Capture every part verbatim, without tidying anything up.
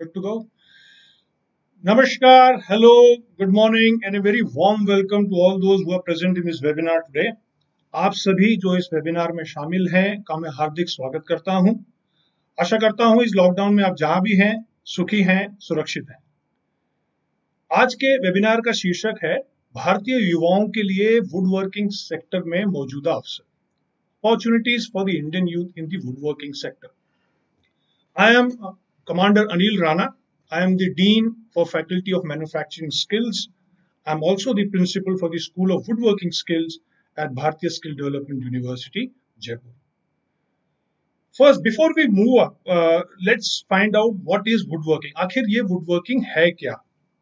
Good to go. Namaskar, hello, good morning, and a very warm welcome to all those who are present in this webinar today. आप सभी जो इस webinar में शामिल हैं का मैं हार्दिक स्वागत करता हूं। आशा करता हूं इस लॉकडाउन में आप जहां भी हैं, सुखी हैं, सुरक्षित हैं। आज के वेबिनार का शीर्षक है भारतीय युवाओं के लिए वुड वर्किंग सेक्टर में मौजूदा अवसर, opportunities for the Indian youth in the wood working sector. I am uh, Commander Anil Rana. I am the Dean for Faculty of Manufacturing Skills. I am also the Principal for the School of Woodworking Skills at Bharatiya Skill Development University, Jaipur. First, before we move up, uh, let's find out what is woodworking. आखिर ये woodworking है क्या?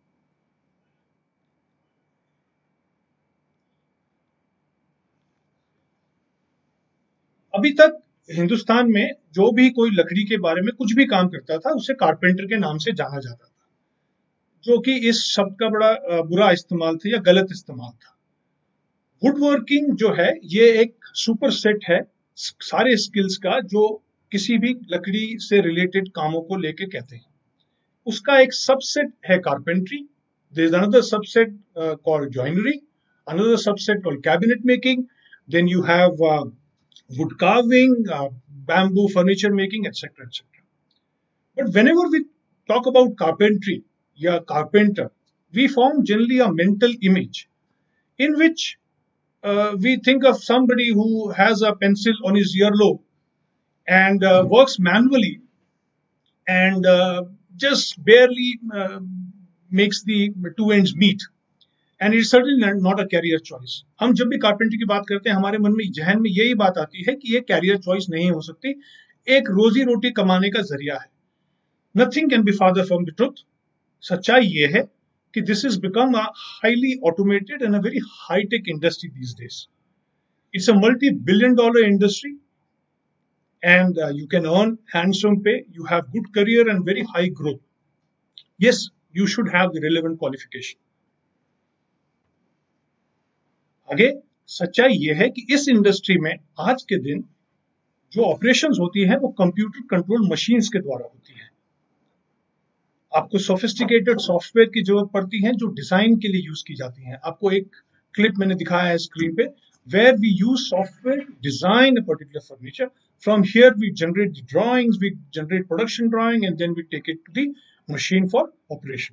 अभी तक हिंदुस्तान में जो भी कोई लकड़ी के बारे में कुछ भी काम करता था उसे कारपेंटर के नाम से जाना जाता था, जो कि इस शब्द का बड़ा बुरा इस्तेमाल था या गलत इस्तेमाल था। वुड वर्किंग जो है ये एक सुपर सेट है सारे स्किल्स का जो किसी भी लकड़ी से रिलेटेड कामों को लेके कहते हैं। उसका एक सबसेट है carpentry, there is another subset called joinery, another subset called cabinet making, then you have wood carving, uh, bamboo furniture making, et cetera, et cetera. But whenever we talk about carpentry, yeah, carpenter, we form generally a mental image in which uh, we think of somebody who has a pencil on his earlobe and uh, works manually and uh, just barely uh, makes the two ends meet. And it certainly not a career choice. हम जब भी carpentry की बात करते हैं हमारे मन में जहन में यही बात आती है कि ये कैरियर चॉइस नहीं हो सकती, एक रोजी रोटी कमाने का जरिया है। Nothing can be farther from the truth. सच्चाई ये है कि this is become a highly automated and a very hi-tech industry these days. It's a multi billion dollar industry and you can earn handsome pay, you have good career and very high growth. Yes, you should have the relevant qualification. आगे सच्चाई यह है कि इस industry में आज के दिन जो ऑपरेशंस होती हैं वो कंप्यूटर कंट्रोल मशीन्स के द्वारा होती हैं। आपको सोफिस्टिकेटेड सॉफ्टवेयर की जरूरत पड़ती है जो डिजाइन के लिए यूज की जाती हैं। आपको एक क्लिप मैंने दिखाया है स्क्रीन पे, where we use software design a particular furniture. From here we generate the drawings, we generate production drawing and then we take it to the machine for operation.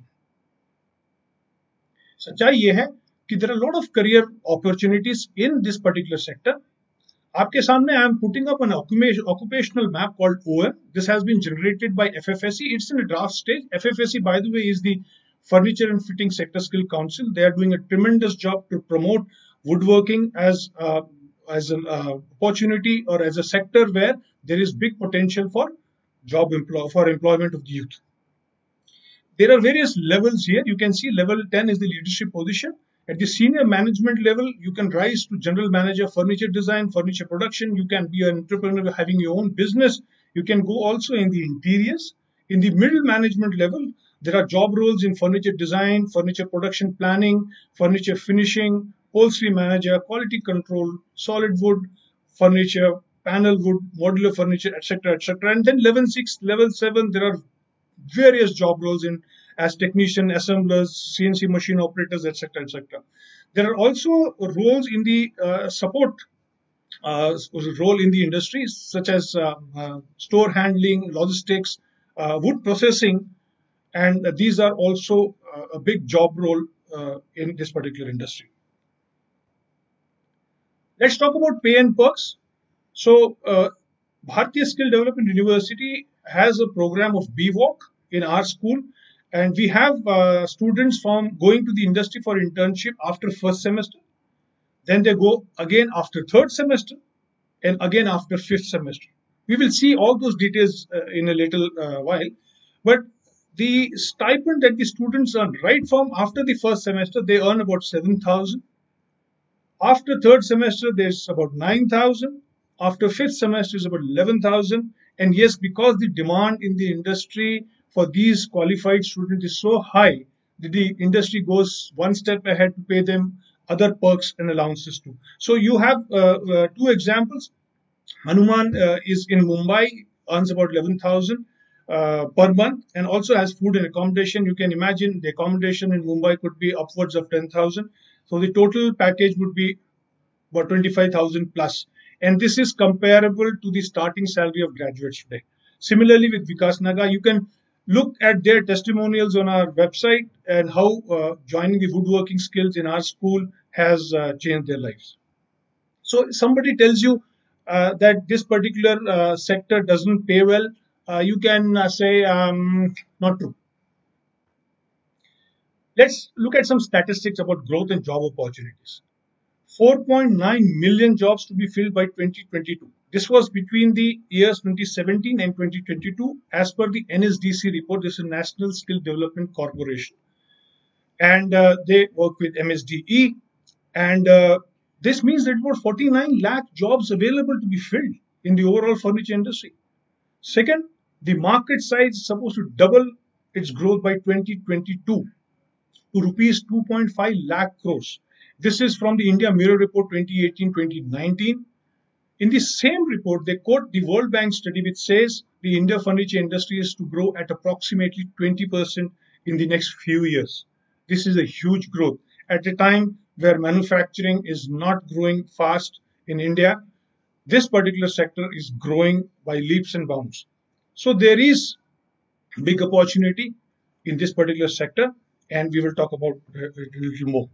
सच्चाई यह है कि there are a lot of career opportunities in this particular sector. आपके सामने I am putting up an occupational map called O M. This has been generated by F F S C. It's in a draft stage. F F S C, by the way, is the Furniture and Fitting Sector Skill Council. They are doing a tremendous job to promote woodworking as uh, as an uh, opportunity or as a sector where there is big potential for job employ for employment of the youth. There are various levels here. You can see level ten is the leadership position. At the senior management level, you can rise to general manager, furniture design, furniture production. You can be an entrepreneur having your own business. You can go also in the interiors. In the middle management level, there are job roles in furniture design, furniture production planning, furniture finishing, upholstery manager, quality control, solid wood, furniture, panel wood, modular furniture, et cetera, et cetera. And then level six, level seven, there are various job roles in as technician, assemblers, C N C machine operators, et cetera, et cetera. There are also roles in the uh, support uh, role in the industry, such as uh, uh, store handling, logistics, uh, wood processing, and uh, these are also uh, a big job role uh, in this particular industry. Let's talk about pay and perks. So, uh, Bharatiya Skill Development University has a program of B WOC in our school. And we have uh, students from going to the industry for internship after first semester. Then they go again after third semester and again after fifth semester. We will see all those details uh, in a little uh, while. But the stipend that the students earn right from after the first semester, they earn about seven thousand. After third semester, there's about nine thousand. After fifth semester is about eleven thousand. And yes, because the demand in the industry for these qualified students is so high that the industry goes one step ahead to pay them other perks and allowances too. So you have uh, uh, two examples. Hanuman uh, is in Mumbai, earns about eleven thousand. uh, per month, and also has food and accommodation. You can imagine the accommodation in Mumbai could be upwards of ten thousand. So the total package would be about twenty-five thousand plus. And this is comparable to the starting salary of graduates today. Similarly, with Vikas Naga, you can look at their testimonials on our website and how uh, joining the woodworking skills in our school has uh, changed their lives. So somebody tells you uh, that this particular uh, sector doesn't pay well, uh, you can uh, say um, not true. Let's look at some statistics about growth and job opportunities. four point nine million jobs to be filled by twenty twenty-two. This was between the years twenty seventeen and twenty twenty-two as per the N S D C report. This is National Skill Development Corporation. And uh, they work with M S D E. And uh, this means that about forty-nine lakh jobs available to be filled in the overall furniture industry. Second, the market size is supposed to double its growth by twenty twenty-two to rupees two point five lakh crores. This is from the India Mirror Report twenty eighteen twenty nineteen. In the same report, they quote the World Bank study which says the India furniture industry is to grow at approximately twenty percent in the next few years. This is a huge growth at a time where manufacturing is not growing fast in India. This particular sector is growing by leaps and bounds. So there is big opportunity in this particular sector, and we will talk about it a little more.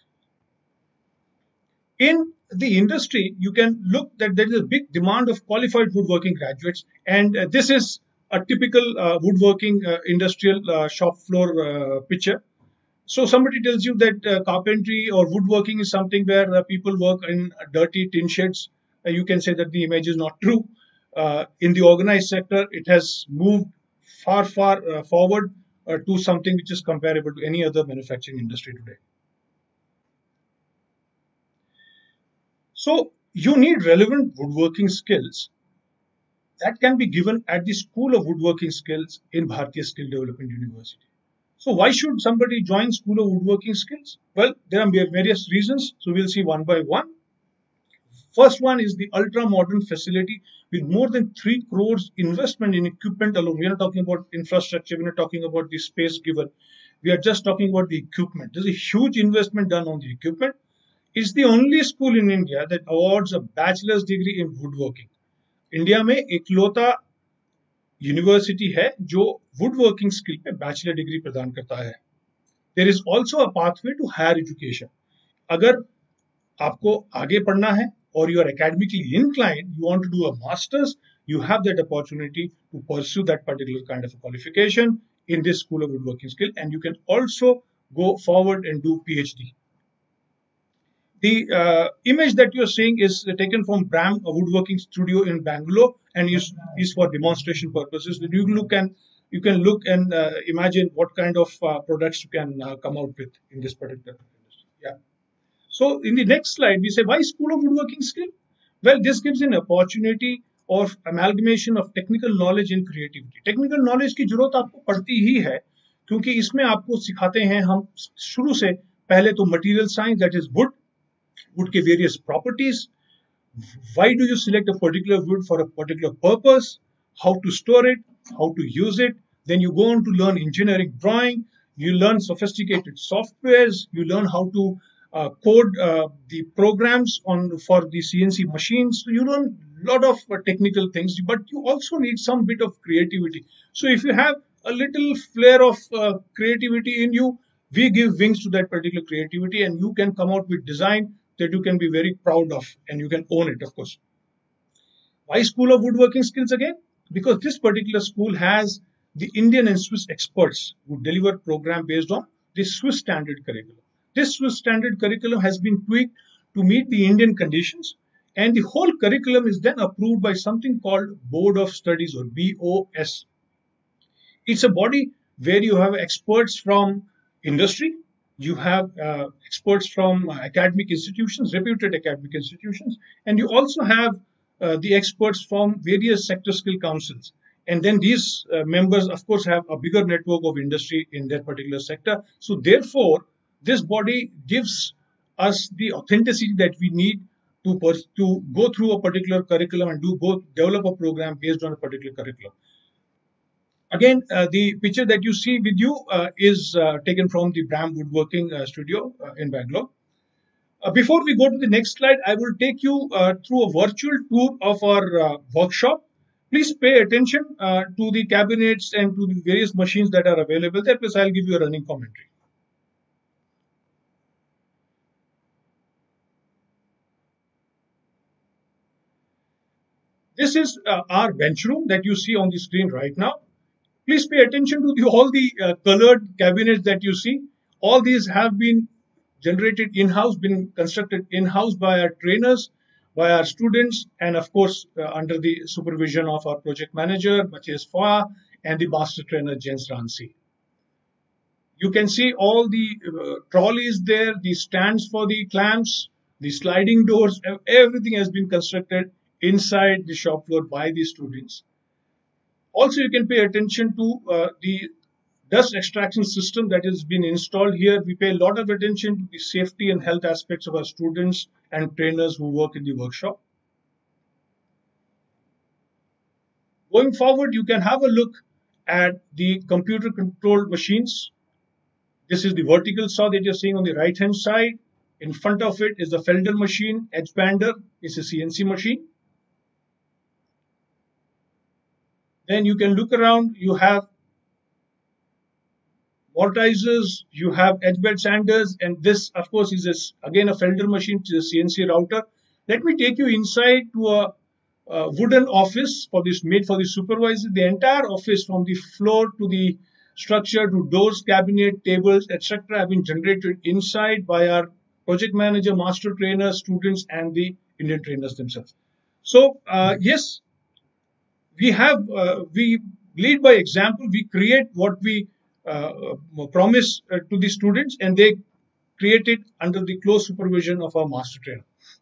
In the industry, you can look that there is a big demand of qualified woodworking graduates, and uh, this is a typical uh, woodworking uh, industrial uh, shop floor uh, picture. So somebody tells you that uh, carpentry or woodworking is something where uh, people work in dirty tin sheds. Uh, you can say that the image is not true. Uh, in the organized sector, it has moved far, far uh, forward uh, to something which is comparable to any other manufacturing industry today. So you need relevant woodworking skills that can be given at the School of Woodworking Skills in Bharatiya Skill Development University. So why should somebody join School of Woodworking Skills? Well, there are various reasons. So we'll see one by one. First one is the ultra-modern facility with more than three crores investment in equipment alone. We are not talking about infrastructure. We are not talking about the space given. We are just talking about the equipment. There's a huge investment done on the equipment. It's the only school in India that awards a bachelor's degree in woodworking. India में एकलौता university है जो woodworking skill पे bachelor degree प्रदान करता है. There is also a pathway to higher education. अगर आपको आगे पढ़ना है or you are academically inclined, you want to do a master's, you have that opportunity to pursue that particular kind of a qualification in this School of Woodworking Skill, and you can also go forward and do PhD. The uh, image that you're seeing is taken from Bram, a woodworking studio in Bangalore, and is, is for demonstration purposes. You look and you can look and uh, imagine what kind of uh, products you can uh, come out with in this particular industry. Yeah. So in the next slide, we say why School of Woodworking Skill? Well, this gives an opportunity of amalgamation of technical knowledge and creativity. Technical knowledge की जरूरत आपको पड़ती ही है, क्योंकि इसमें आपको सिखाते हैं हम शुरू से पहले तो material science, that is wood, wood के various properties. Why do you select a particular wood for a particular purpose? How to store it? How to use it? Then you go on to learn engineering drawing. You learn sophisticated softwares. You learn how to uh, code uh, the programs on for the C N C machines. So you learn a lot of uh, technical things, but you also need some bit of creativity. So if you have a little flair of uh, creativity in you, we give wings to that particular creativity, and you can come out with design that you can be very proud of, and you can own it, of course. Why School of Woodworking Skills again? Because this particular school has the Indian and Swiss experts who deliver program based on the Swiss standard curriculum. This Swiss standard curriculum has been tweaked to meet the Indian conditions, and the whole curriculum is then approved by something called Board of Studies, or B O S. It's a body where you have experts from industry, you have uh, experts from uh, academic institutions, reputed academic institutions, and you also have uh, the experts from various sector skill councils. And then these uh, members, of course, have a bigger network of industry in their particular sector. So therefore, this body gives us the authenticity that we need to, to go through a particular curriculum and do go develop a program based on a particular curriculum. Again, uh, the picture that you see with you uh, is uh, taken from the Bram Woodworking uh, Studio uh, in Bangalore. Uh, before we go to the next slide, I will take you uh, through a virtual tour of our uh, workshop. Please pay attention uh, to the cabinets and to the various machines that are available there, plus I'll give you a running commentary. This is uh, our bench room that you see on the screen right now. Please pay attention to the, all the uh, colored cabinets that you see. All these have been generated in-house, been constructed in-house by our trainers, by our students, and of course, uh, under the supervision of our project manager, Matthias Foa, and the master trainer, Jens Ransi. You can see all the uh, trolleys there, the stands for the clamps, the sliding doors, everything has been constructed inside the shop floor by the students. Also, you can pay attention to uh, the dust extraction system that has been installed here. We pay a lot of attention to the safety and health aspects of our students and trainers who work in the workshop. Going forward, you can have a look at the computer controlled machines. This is the vertical saw that you're seeing on the right hand side. In front of it is the Felder machine. Edgebander is a C N C machine. Then you can look around. You have mortisers, you have edge bed sanders, and this, of course, is a, again a Felder machine, which is a C N C router. Let me take you inside to a, a wooden office for this made for the supervisor. The entire office, from the floor to the structure to doors, cabinet, tables, et cetera, have been generated inside by our project manager, master trainers, students, and the Indian trainers themselves. So, uh, yes, we have uh, we lead by example. We create what we uh, promise uh, to the students, and they create it under the close supervision of our master trainer.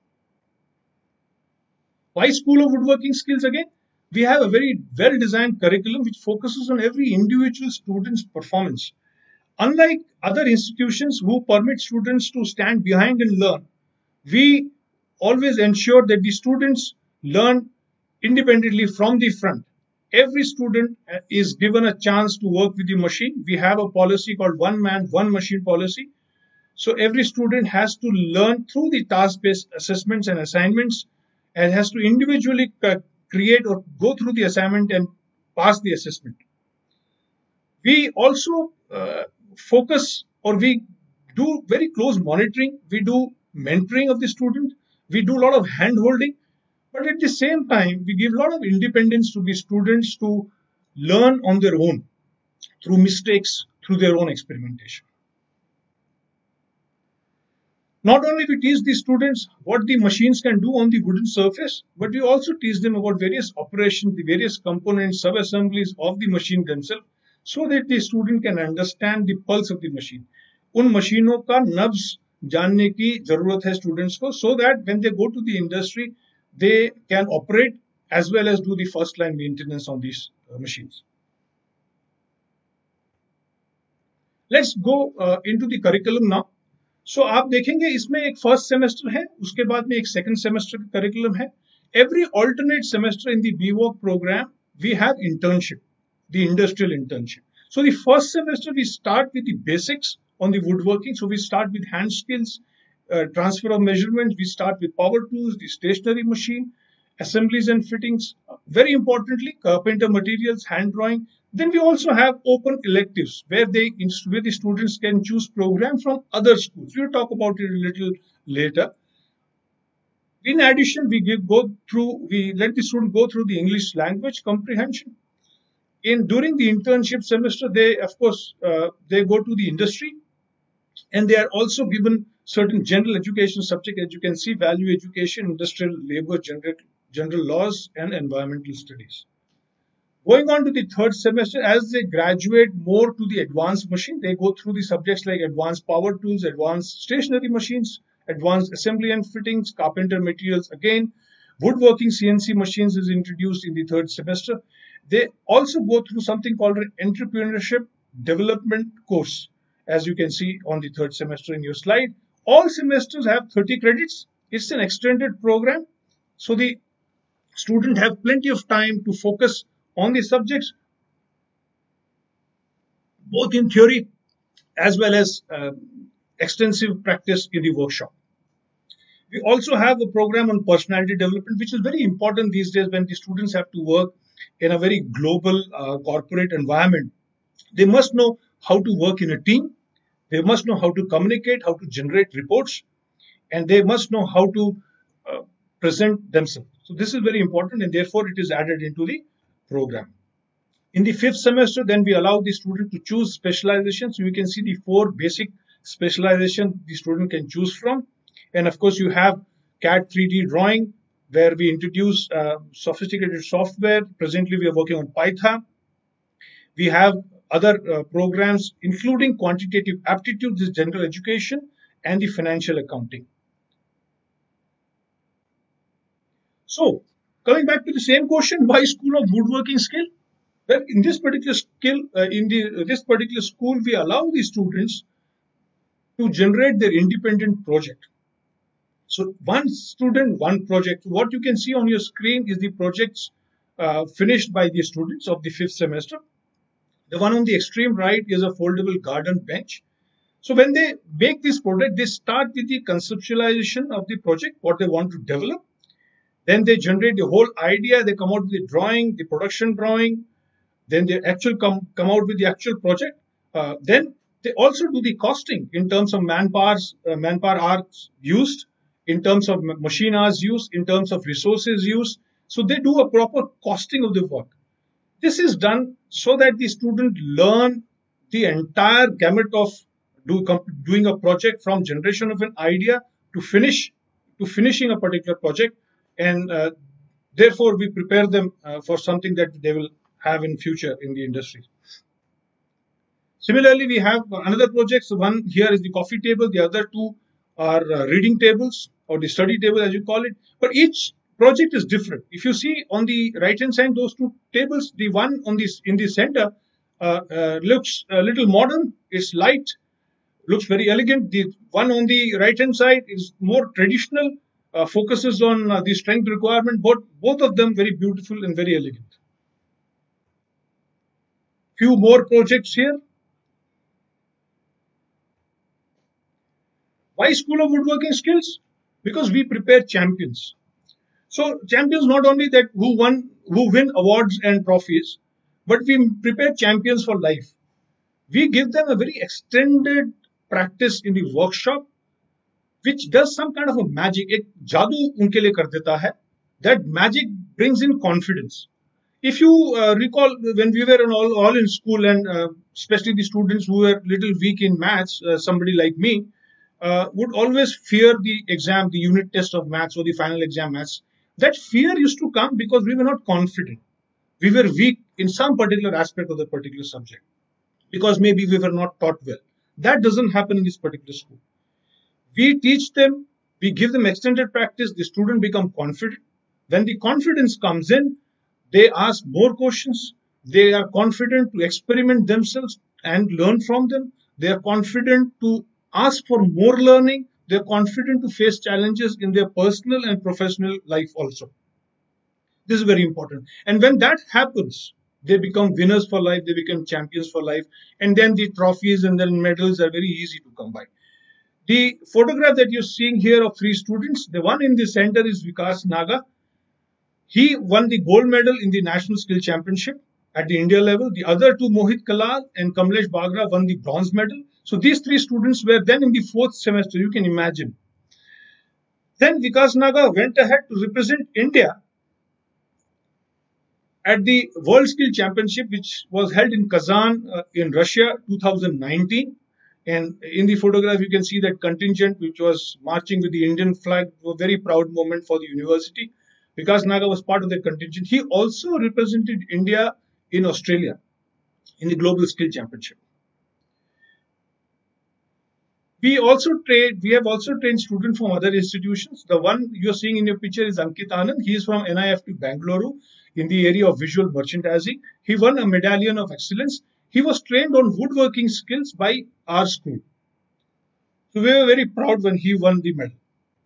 Why School of Woodworking Skills? Again, we have a very well-designed curriculum which focuses on every individual student's performance. Unlike other institutions who permit students to stand behind and learn, we always ensure that the students learn independently from the front. Every student is given a chance to work with the machine. We have a policy called one man, one machine policy. So every student has to learn through the task-based assessments and assignments, and has to individually create or go through the assignment and pass the assessment. We also uh, focus, or we do very close monitoring. We do mentoring of the student. We do a lot of hand holding. But at the same time, we give a lot of independence to the students to learn on their own through mistakes, through their own experimentation. Not only we teach the students what the machines can do on the wooden surface, but we also teach them about various operations, the various components, sub-assemblies of the machine themselves, so that the student can understand the pulse of the machine. उन मशीनों का नब्ज जानने की जरूरत है students को, so that when they go to the industry, they can operate as well as do the first line maintenance on these uh, machines. Let's go uh, into the curriculum now. So आप देखेंगे इसमें एक first semester है, उसके बाद में एक second semester का करिकुलम है. Every alternate semester in the B WOC program, we have internship, the industrial internship. So the first semester we start with the basics on the woodworking. So we start with hand skills, uh, transfer of measurements. We start with power tools, the stationary machine, assemblies and fittings. Very importantly, carpenter materials, hand drawing. Then we also have open electives where they where the students can choose programs from other schools. We'll talk about it a little later. In addition, we give, go through we let the student go through the English language comprehension. In during the internship semester, they of course uh, they go to the industry, and they are also given certain general education subjects, as you can see: value education, industrial labor, general general laws, and environmental studies. Going on to the third semester, as they graduate more to the advanced machine, they go through the subjects like advanced power tools, advanced stationary machines, advanced assembly and fittings, carpenter materials. Again, woodworking C N C machines is introduced in the third semester. They also go through something called an entrepreneurship development course, as you can see on the third semester in your slide. All semesters have thirty credits. It's an extended program, so the student have plenty of time to focus on the subjects. both in theory as well as uh, extensive practice in the workshop. We also have a program on personality development, which is very important these days when the students have to work in a very global uh, corporate environment. They must know how to work in a team. They must know how to communicate, how to generate reports, and they must know how to uh, present themselves. So this is very important, and therefore it is added into the program. In the fifth semester, then we allow the student to choose specialization. So you can see the four basic specialization the student can choose from. And of course, you have C A D three D drawing, where we introduce uh, sophisticated software. Presently, we are working on Python. We have other uh, programs, including quantitative aptitude, this general education, and the financial accounting. So, coming back to the same question, why School of Woodworking Skill? Well, in this particular skill, uh, in the uh, this particular school, we allow the students to generate their independent project. So one student, one project. What you can see on your screen is the projects uh, finished by the students of the fifth semester. The one on the extreme right is a foldable garden bench. So when they make this product, they start with the conceptualization of the project, what they want to develop. Then they generate the whole idea. They come out with the drawing, the production drawing. Then they actually come, come out with the actual project. Uh, then they also do the costing in terms of manpower, uh, manpower hours used, in terms of machine hours used, in terms of resources used. So they do a proper costing of the work. This is done so that the student learn the entire gamut of do, doing a project, from generation of an idea to finish to finishing a particular project, and uh, therefore we prepare them uh, for something that they will have in future in the industry. Similarly, we have another project. So one here is the coffee table. The other two are uh, reading tables, or the study table as you call it. But each project is different. If you see on the right hand side, those two tables, the one on this in the center uh, uh, looks a little modern. It's light, looks very elegant. The one on the right hand side is more traditional, uh, focuses on uh, the strength requirement. Both both of them very beautiful and very elegant. Few more projects here. Why School of Woodworking Skills? Because we prepare champions. So champions not only that who won, who win awards and trophies, but we prepare champions for life. We give them a very extended practice in the workshop, which does some kind of a magic. एक जादू उनके लिए कर देता है. That magic brings in confidence. If you uh, recall, when we were in all, all in school, and uh, especially the students who were little weak in maths, uh, somebody like me, uh, would always fear the exam, the unit test of maths or the final exam maths. That fear used to come because we were not confident. We were weak in some particular aspect of the particular subject, because maybe we were not taught well. That doesn't happen in this particular school. We teach them, we give them extended practice, the student become confident. When the confidence comes in, they ask more questions. They are confident to experiment themselves and learn from them. They are confident to ask for more learning. They are confident to face challenges in their personal and professional life also. This is very important. And when that happens, they become winners for life. They become champions for life. And then the trophies and then medals are very easy to come by. The photograph that you're seeing here of three students, the one in the center is Vikas Naga. He won the gold medal in the National Skill Championship at the India level. The other two, Mohit Kalal and Kamlesh Bagra, won the bronze medal. So these three students were then in the fourth semester, you can imagine. Then Vikas Naga went ahead to represent India at the World Skill Championship, which was held in Kazan uh, in Russia, two thousand nineteen. And in the photograph, you can see that contingent, which was marching with the Indian flag, a very proud moment for the university. Vikas Naga was part of that contingent. He also represented India in Australia in the Global Skill Championship. We also train, we have also trained students from other institutions. The one you're seeing in your picture is Ankit Anand. He is from N I F T Bangalore in the area of visual merchandising. He won a medallion of excellence. He was trained on woodworking skills by our school. So we were very proud when he won the medal.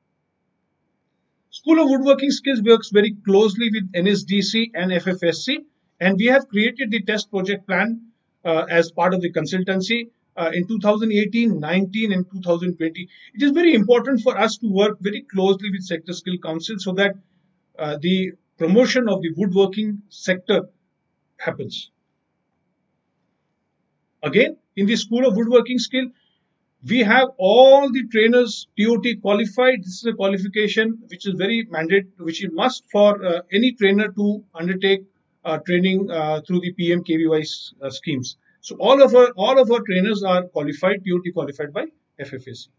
School of Woodworking Skills works very closely with N S D C and F F S C, and we have created the test project plan uh, as part of the consultancy uh, in two thousand eighteen, nineteen, and two thousand twenty. It is very important for us to work very closely with Sector Skill Council so that uh, the promotion of the woodworking sector happens. Again, in the School of Woodworking Skill, we have all the trainers T O T qualified. This is a qualification which is very mandate, which is must for uh, any trainer to undertake uh, training uh, through the P M K V Y uh, schemes. So all of our all of our trainers are qualified, T O T qualified by F F A C.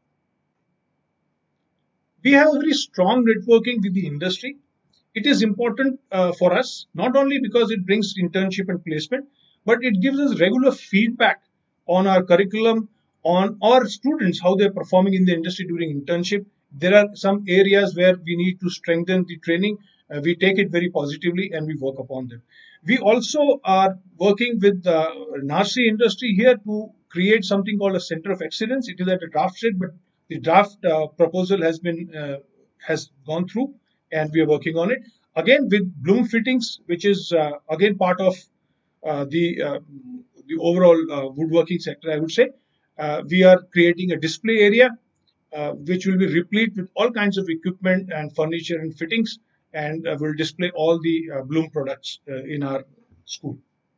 We have a very strong networking with the industry. It is important uh, for us not only because it brings internship and placement, but it gives us regular feedback on our curriculum, on our students, how they're performing in the industry during internship. There are some areas where we need to strengthen the training. Uh, we take it very positively and we work upon them. We also are working with the N A R C industry here to create something called a Center of Excellence. It is at a draft stage, but the draft uh, proposal has been uh, has gone through and we are working on it. Again, with Bloom Fittings, which is uh, again part of uh, the, uh, the overall uh, woodworking sector, I would say. Uh, we are creating a display area uh, which will be replete with all kinds of equipment and furniture and fittings, and uh, will display all the uh, Bloom products uh, in our school.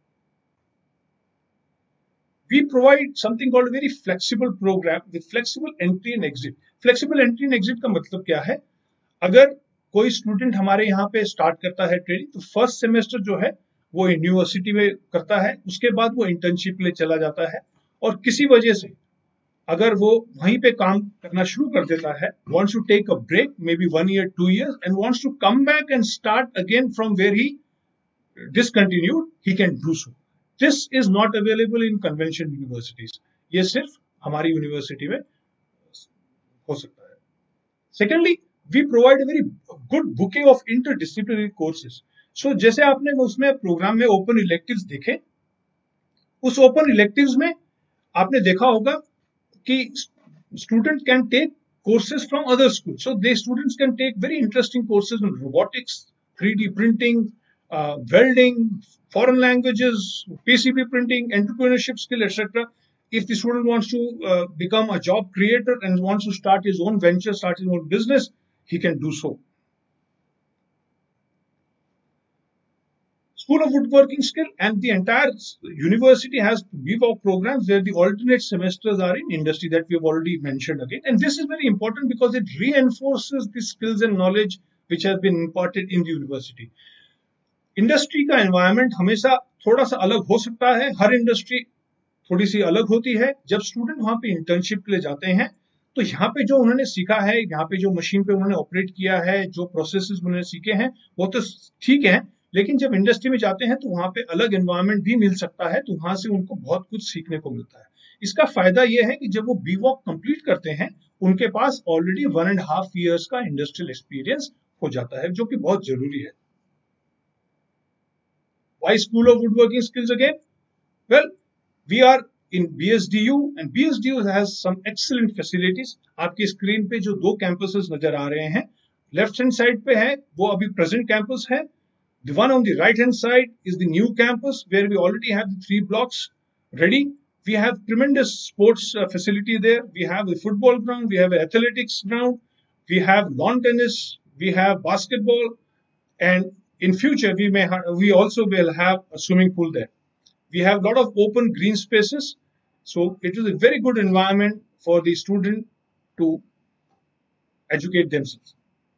We provide something called a very flexible program with flexible entry and exit. Flexible entry and exit का मतलब क्या है? अगर कोई student हमारे यहाँ पे start करता है ट्रेनिंग, तो फर्स्ट सेमेस्टर जो है वो यूनिवर्सिटी में करता है, उसके बाद वो इंटर्नशिप के लिए चला जाता है, और किसी वजह से अगर वो वहीं पे काम करना शुरू कर देता है, wants to take a break, maybe one year, two years, and wants to come back and start again from where he discontinued, he can do so. This is not available in conventional universities. ये सिर्फ हमारी university में हो सकता है. Secondly, we provide a very good bouquet of interdisciplinary courses. So जैसे आपने उसमें प्रोग्राम में ओपन इलेक्टिव्स देखे, उस ओपन इलेक्टिव्स में आपने देखा होगा कि student can take courses from other schools. So the students can take very interesting courses in robotics, three D printing, uh, welding, foreign languages, P C B printing, entrepreneurship skill, et cetera. If the student wants to uh, become a job creator and wants to start his own venture, start his own business, he can do so. School of Woodworking Skill and the entire university has B V O C programs where the alternate semesters are in industry that we have already mentioned again. And this is very important because it reinforces the skills and knowledge which has been imparted in the university. Industry का environment हमेशा थोड़ा सा अलग हो सकता है. हर industry थोड़ी सी अलग होती है. जब स्टूडेंट वहाँ पे इंटर्नशिप के लिए जाते हैं, तो यहाँ पे जो उन्होंने सीखा है, यहाँ पे जो मशीन पे उन्होंने ऑपरेट किया है, जो प्रोसेसेस उन्होंने सीखे हैं, वो तो ठीक है, लेकिन जब इंडस्ट्री में जाते हैं तो वहाँ पे अलग एनवायरनमेंट भी मिल सकता है, तो वहाँ से उनको बहुत कुछ सीखने को मिलता है. इसका फायदा ये है कि जब वो बी वॉक कंप्लीट करते हैं, उनके पास already one and half years का इंडस्ट्रियल एक्सपीरियंस हो जाता है, जो कि बहुत जरूरी है. Why School of Woodworking Skills again? Well, we are in B S D U and B S D U has some excellent facilities. आपकी स्क्रीन पे जो दो कैंपसेस नजर आ रहे हैं, लेफ्ट हैंड साइड पे है वो अभी प्रेजेंट कैंपस है. The one on the right hand side is the new campus where we already have the three blocks ready. We have tremendous sports uh, facility there. We have a football ground, we have an athletics ground, we have lawn tennis, we have basketball, and in future we may ha- we also will have a swimming pool there. We have a lot of open green spaces, so it is a very good environment for the student to educate themselves.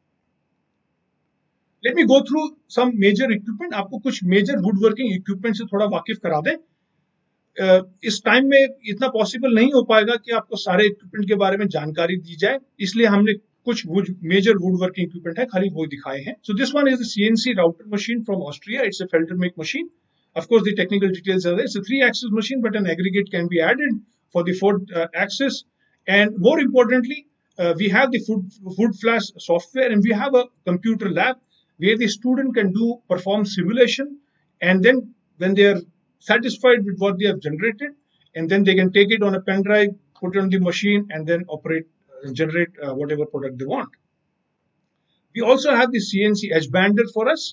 Let me go through some major equipment. आपको कुछ major woodworking equipment से थोड़ा वाकिफ करा दें. uh, इस time में इतना पॉसिबल नहीं हो पाएगा कि आपको सारे इक्विपमेंट के बारे में जानकारी दी जाए, इसलिए हमने कुछ मेजर woodworking equipment है, खाली वो दिखाए हैं. So this one is the C N C router machine from Austria. It's a Feldermake machine. Of course, the technical details are there. It's a three-axis machine, but an aggregate can be added for the fourth uh, axis. And more importantly, uh, we have the food, food flash software, and we have a computer lab where the student can do perform simulation, and then when they are satisfied with what they have generated, and then they can take it on a pen drive, put it on the machine, and then operate, uh, generate uh, whatever product they want. We also have the C N C edge bander for us,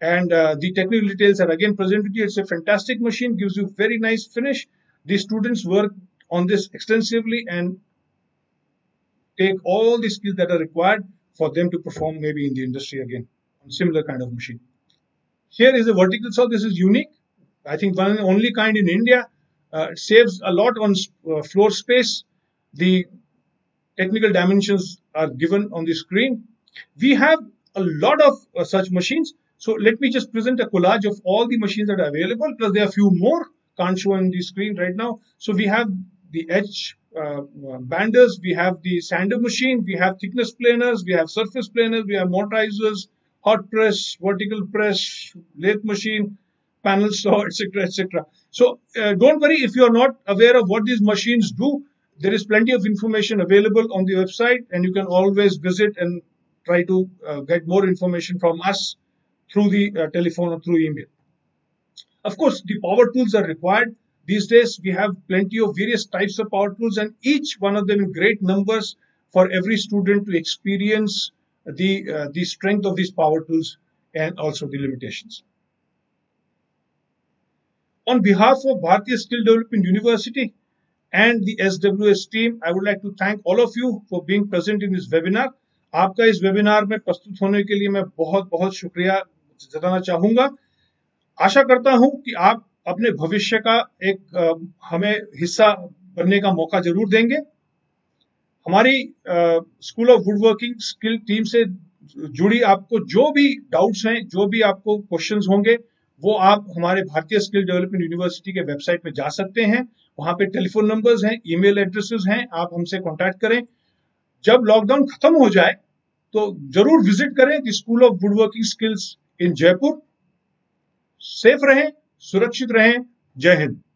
And uh, the technical details are again presented to you. It's a fantastic machine, gives you very nice finish. The students work on this extensively and take all the skills that are required for them to perform maybe in the industry again on similar kind of machine. Here is a vertical saw. This is unique. I think one and only kind in India. Uh, it saves a lot on uh, floor space. The technical dimensions are given on the screen. We have a lot of uh, such machines. So let me just present a collage of all the machines that are available, plus there are a few more, can't show on the screen right now. So we have the edge uh, banders, we have the sander machine, we have thickness planers, we have surface planers, we have mortisers, hot press, vertical press, lathe machine, panel saw, et cetera, et cetera. So uh, don't worry if you are not aware of what these machines do. There is plenty of information available on the website, and you can always visit and try to uh, get more information from us through the uh, telephone or through email. Of course, the power tools are required. These days, we have plenty of various types of power tools, and each one of them in great numbers for every student to experience the, uh, the strength of these power tools and also the limitations. On behalf of Bharatiya Skill Development University and the S W S team, I would like to thank all of you for being present in this webinar. आपका इस webinar में प्रस्तुत होने के लिए मैं बहुत बहुत शुक्रिया जताना चाहूंगा। आशा करता हूं कि आप अपने भविष्य का एक आ, हमें हिस्सा बनने का मौका जरूर देंगे। हमारी school of wood working skill team से जुड़ी आपको जो भी डाउट्स हैं, जो भी आपको क्वेश्चंस होंगे, वो आप हमारे भारतीय स्किल डेवलपमेंट यूनिवर्सिटी के वेबसाइट में जा सकते हैं। वहां पे टेलीफोन नंबर्स हैं, ईमेल एड्रेसेस हैं, आप हमसे कांटेक्ट करें। जब लॉकडाउन खत्म हो जाए तो जरूर विजिट करें the school of wood working skills in Jaipur. Safe रहें, सुरक्षित रहें। जय हिंद।